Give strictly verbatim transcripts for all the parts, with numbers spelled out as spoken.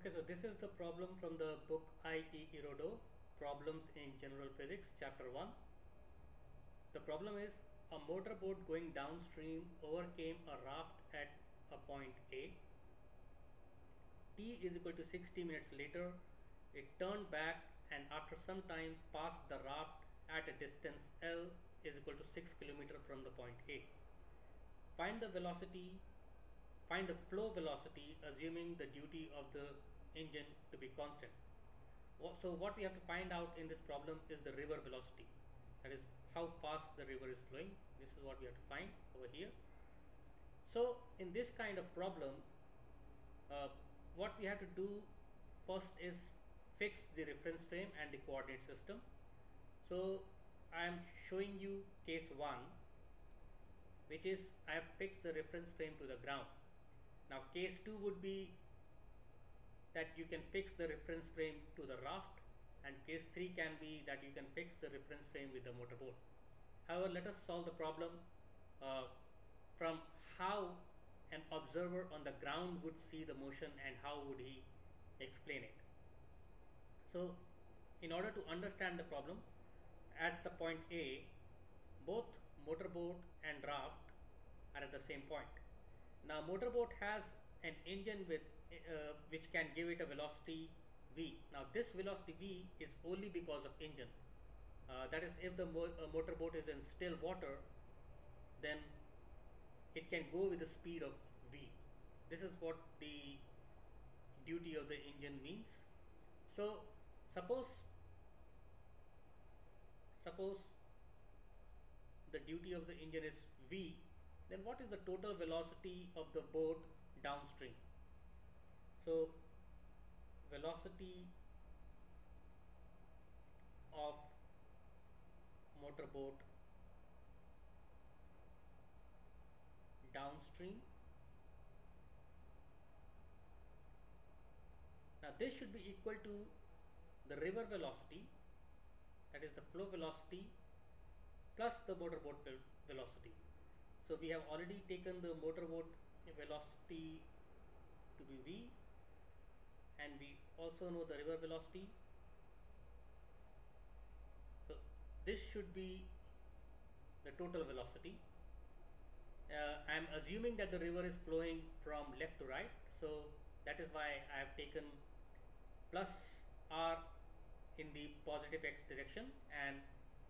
Okay, so this is the problem from the book I E Irodo, Problems in General Physics, Chapter one. The problem is a motorboat going downstream overcame a raft at a point A. T is equal to sixty minutes later, it turned back and after some time passed the raft at a distance L is equal to six kilometers from the point A. Find the velocity Find the flow velocity assuming the duty of the engine to be constant. So what we have to find out in this problem is the river velocity. That is how fast the river is flowing. This is what we have to find over here. So in this kind of problem, uh, what we have to do first is fix the reference frame and the coordinate system. So I am showing you case one, which is I have fixed the reference frame to the ground. Now case two would be that you can fix the reference frame to the raft, and case three can be that you can fix the reference frame with the motorboat. However, let us solve the problem uh, from how an observer on the ground would see the motion and how would he explain it. So in order to understand the problem, at the point A, both motorboat and raft are at the same point. Now motorboat has an engine with uh, which can give it a velocity v. Now this velocity v is only because of engine. Uh, that is, if the mo uh, motorboat is in still water, then it can go with the speed of v. This is what the duty of the engine means. So suppose suppose the duty of the engine is v, then what is the total velocity of the boat downstream? So velocity of motorboat downstream. Now this should be equal to the river velocity, that is the flow velocity, plus the motorboat ve velocity. So we have already taken the motorboat velocity to be v, and we also know the river velocity. So this should be the total velocity. Uh, I am assuming that the river is flowing from left to right, so that is why I have taken plus r in the positive x direction, and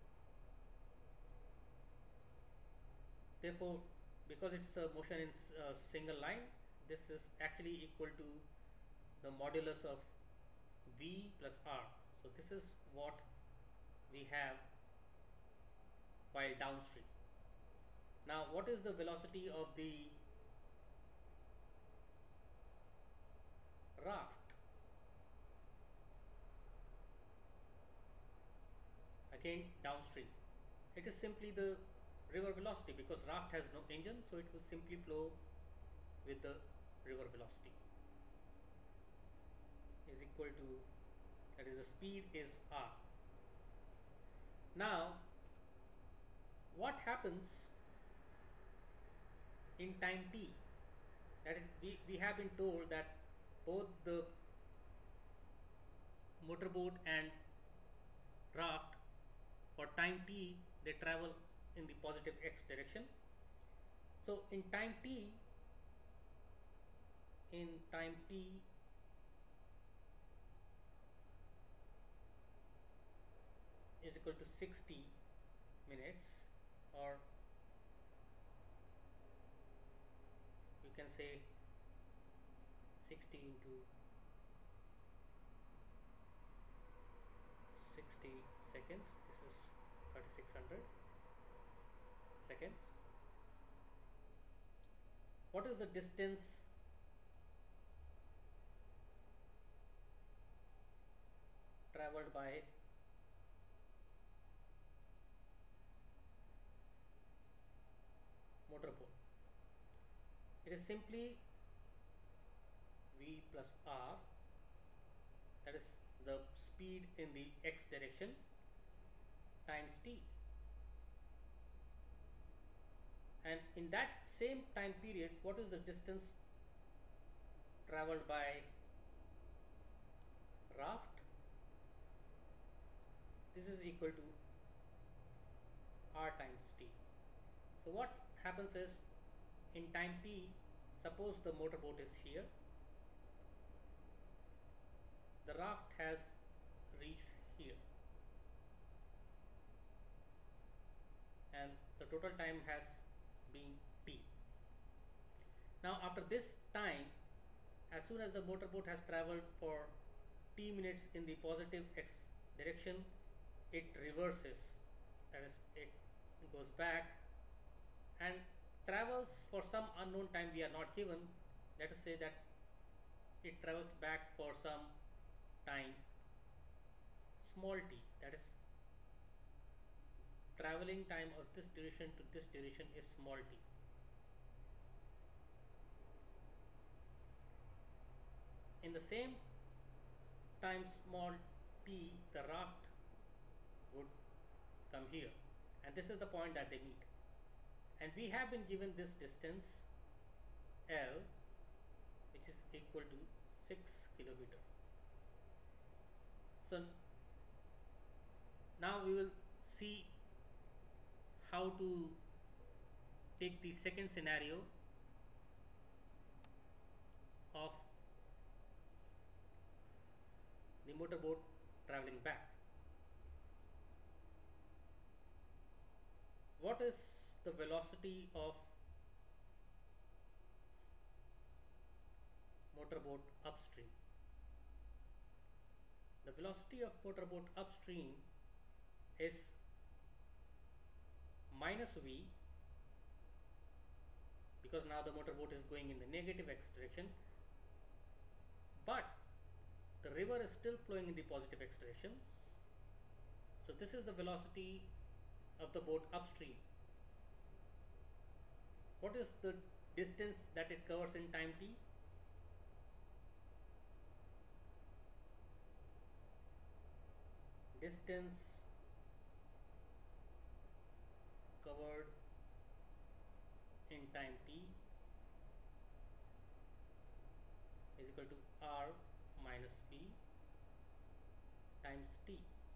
therefore because it's a motion in a single line, this is actually equal to the modulus of v plus r. So this is what we have while downstream. Now what is the velocity of the raft? Again downstream, it is simply the river velocity, because raft has no engine, so it will simply flow with the river velocity, is equal to, that is the speed is r. Now what happens in time t? That is, we, we have been told that both the motorboat and raft for time t they travel in the positive x direction. So in time t, in time t is equal to sixty minutes, or you can say sixty into sixty seconds. This is thirty-six hundred seconds. What is the distance traveled by motorboat? It is simply v plus r, that is the speed in the x direction, times t. And in that same time period, what is the distance traveled by raft, this is equal to r times t. So what happens is, in time t, suppose the motorboat is here, the raft has reached here, and the total time has been t. Now after this time, as soon as the motorboat has traveled for t minutes in the positive x direction, it reverses, that is, it goes back and travels for some unknown time we are not given. Let us say that it travels back for some time small t, that is, traveling time of this duration to this duration is small t. In the same time small t, the raft would come here, and this is the point that they meet, and we have been given this distance L, which is equal to six kilometer. So now we will see how to take the second scenario of the motorboat traveling back. What is the velocity of motorboat upstream? The velocity of motorboat upstream is minus v, because now the motorboat is going in the negative x direction, but the river is still flowing in the positive x direction. So this is the velocity of the boat upstream. What is the distance that it covers in time t? Distance covered in time t is equal to r minus v times t.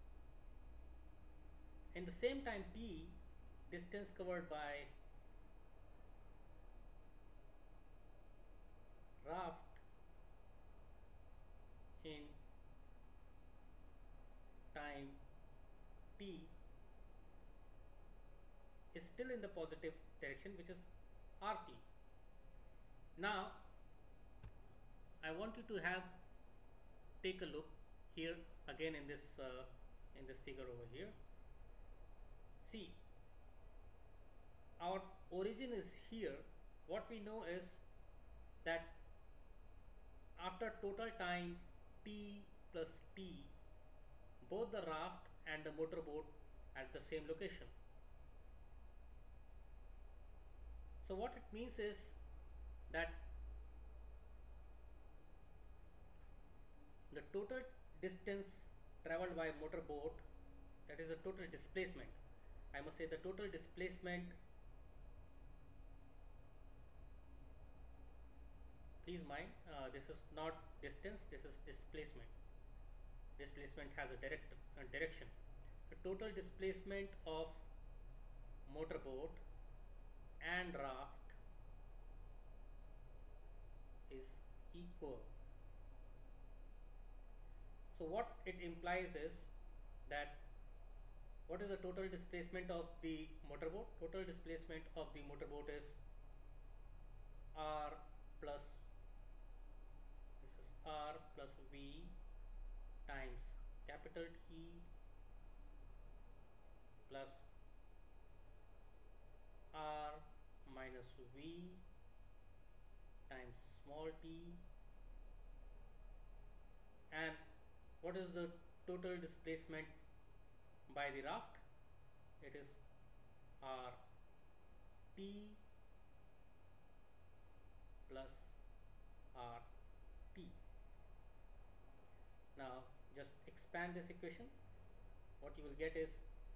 In the same time t, distance covered by raft in time t is still in the positive direction, which is rt. Now I want you to have take a look here again in this uh, in this figure over here. See, our origin is here. What we know is that after total time t plus t, both the raft and the motorboat at the same location. So what it means is that the total distance traveled by motorboat, that is the total displacement, I must say the total displacement, please mind, uh, this is not distance, this is displacement. Displacement has a direct uh, direction. The total displacement of motorboat and raft is equal. So what it implies is that what is the total displacement of the motorboat? Total displacement of the motorboat is r plus, this is r plus v times capital T plus r minus v times small t, and what is the total displacement by the raft? It is r t plus r t. Now just expand this equation. What you will get is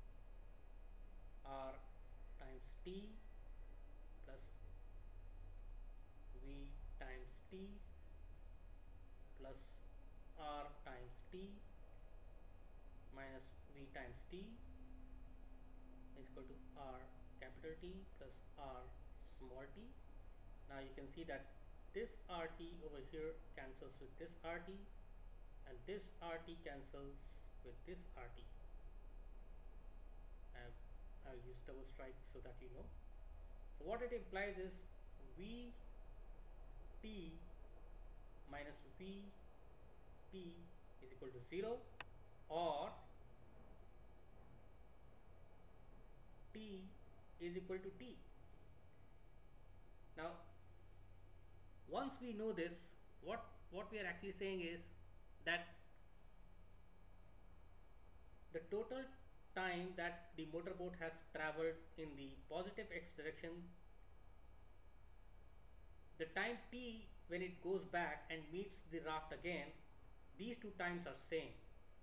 r times t plus v times t plus r times t minus v times t is equal to r capital T plus r small t. Now you can see that this rt over here cancels with this rt, and this rt cancels with this rt. And I'll use double strike so that you know. So what it implies is v t minus v t is equal to zero, or t is equal to t. Now once we know this, what what we are actually saying is that the total time that the motorboat has traveled in the positive x direction, the time t when it goes back and meets the raft again, these two times are same.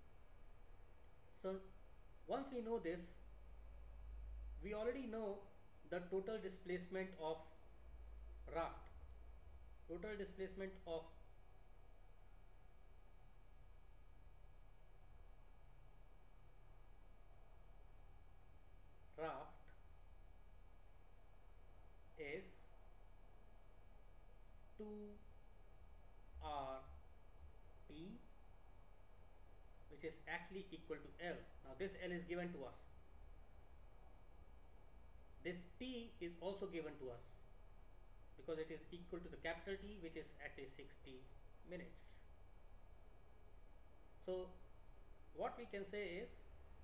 So once we know this, we already know the total displacement of raft. Total displacement of raft is two r t, which is actually equal to L. Now this L is given to us. This t is also given to us because it is equal to the capital T, which is actually sixty minutes. So what we can say is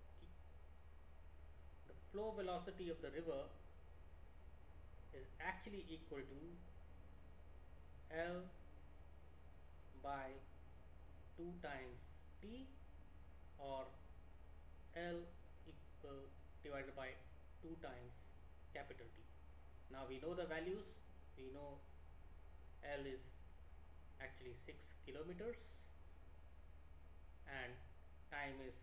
the flow velocity of the river is actually equal to L by two times T, or L equal divided by two times capital T. Now we know the values. We know L is actually six kilometers and time is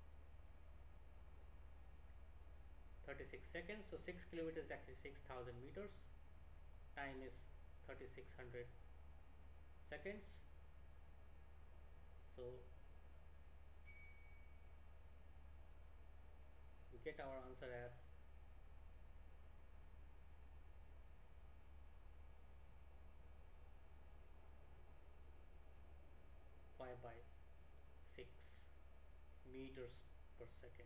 thirty-six seconds. So six kilometers is actually six thousand meters. Time is thirty-six hundred seconds. So we get our answer as five by six meters per second.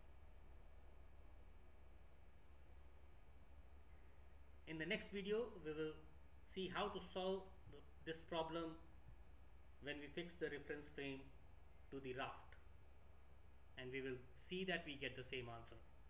In the next video, we will see how to solve the, this problem when we fix the reference frame to the raft, and we will see that we get the same answer.